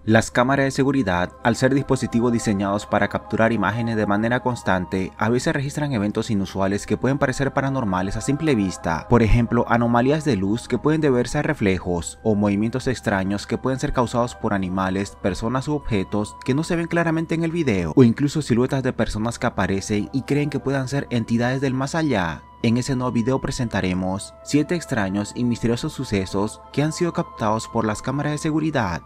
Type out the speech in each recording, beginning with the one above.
Las cámaras de seguridad, al ser dispositivos diseñados para capturar imágenes de manera constante, a veces registran eventos inusuales que pueden parecer paranormales a simple vista. Por ejemplo, anomalías de luz que pueden deberse a reflejos, o movimientos extraños que pueden ser causados por animales, personas u objetos que no se ven claramente en el video, o incluso siluetas de personas que aparecen y creen que puedan ser entidades del más allá. En ese nuevo video presentaremos 7 extraños y misteriosos sucesos que han sido captados por las cámaras de seguridad.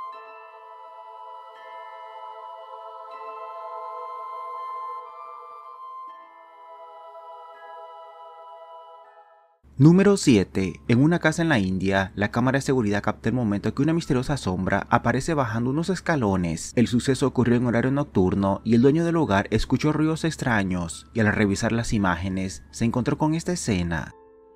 Número 7. En una casa en la India, la cámara de seguridad capta el momento que una misteriosa sombra aparece bajando unos escalones. El suceso ocurrió en horario nocturno y el dueño del hogar escuchó ruidos extraños y al revisar las imágenes se encontró con esta escena.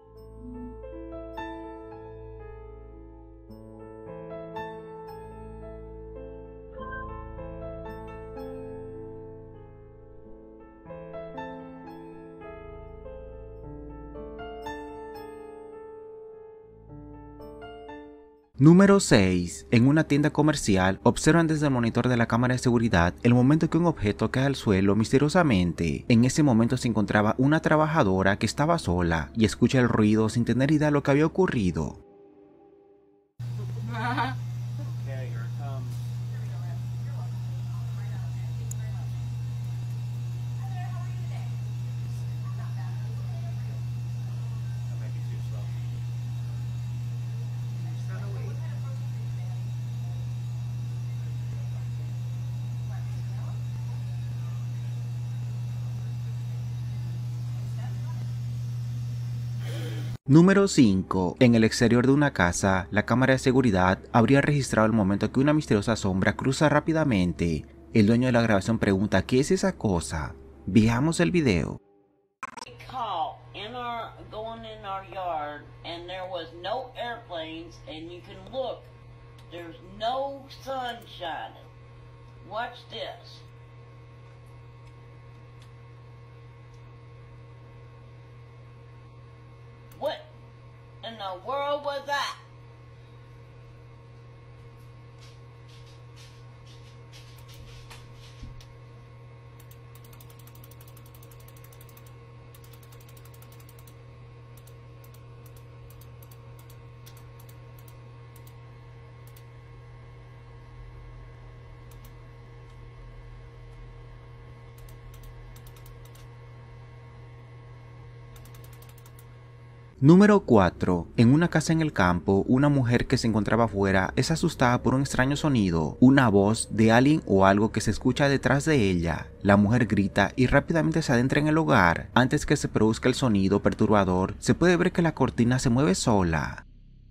Número 6. En una tienda comercial, observan desde el monitor de la cámara de seguridad el momento que un objeto cae al suelo misteriosamente. En ese momento se encontraba una trabajadora que estaba sola y escucha el ruido sin tener idea de lo que había ocurrido. Número 5. En el exterior de una casa, la cámara de seguridad habría registrado el momento que una misteriosa sombra cruza rápidamente. El dueño de la grabación pregunta ¿qué es esa cosa? Veamos el video. Going in our yard, and there was no airplanes, and you can look, there's no sun shining. Watch this. What in the world was that? Número 4. En una casa en el campo, una mujer que se encontraba afuera es asustada por un extraño sonido, una voz de alguien o algo que se escucha detrás de ella. La mujer grita y rápidamente se adentra en el hogar. Antes que se produzca el sonido perturbador, se puede ver que la cortina se mueve sola.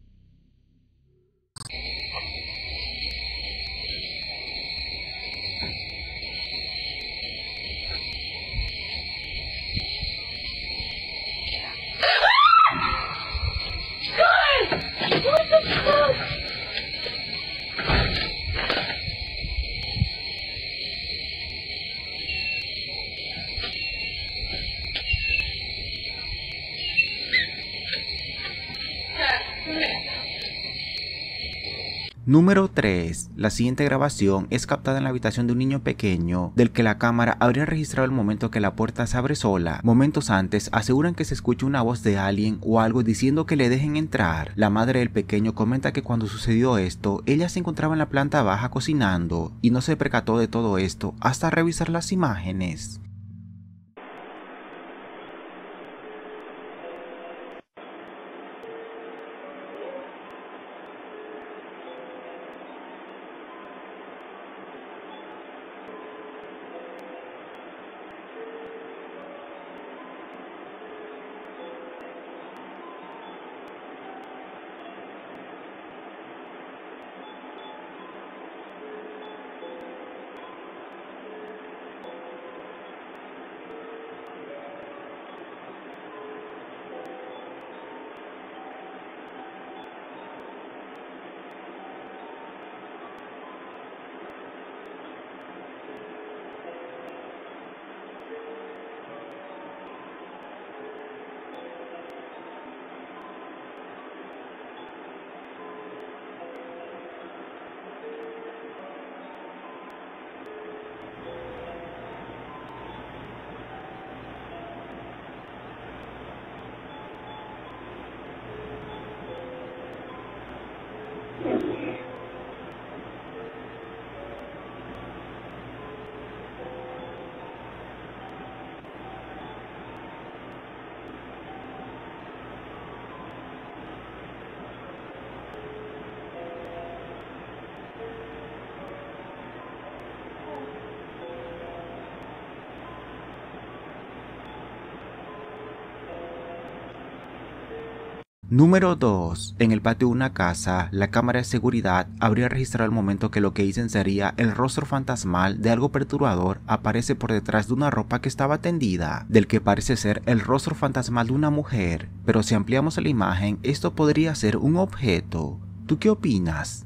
Número 3. La siguiente grabación es captada en la habitación de un niño pequeño, del que la cámara habría registrado el momento que la puerta se abre sola. Momentos antes aseguran que se escucha una voz de alguien o algo diciendo que le dejen entrar. La madre del pequeño comenta que cuando sucedió esto, ella se encontraba en la planta baja cocinando y no se percató de todo esto hasta revisar las imágenes. Número 2. En el patio de una casa, la cámara de seguridad habría registrado el momento que lo que dicen sería el rostro fantasmal de algo perturbador aparece por detrás de una ropa que estaba tendida, del que parece ser el rostro fantasmal de una mujer, pero si ampliamos la imagen, esto podría ser un objeto. ¿Tú qué opinas?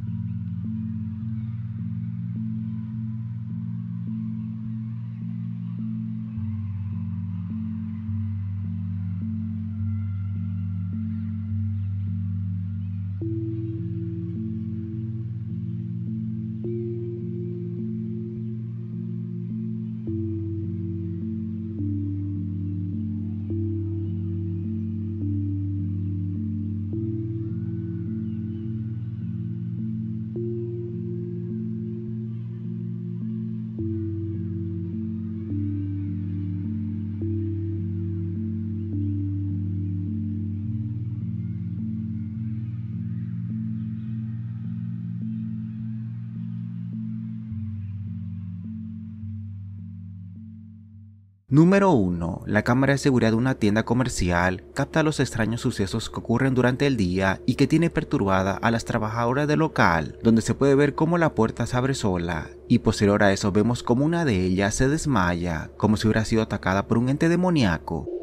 Número 1. La cámara de seguridad de una tienda comercial capta los extraños sucesos que ocurren durante el día y que tiene perturbada a las trabajadoras del local, donde se puede ver cómo la puerta se abre sola, y posterior a eso vemos como una de ellas se desmaya, como si hubiera sido atacada por un ente demoníaco.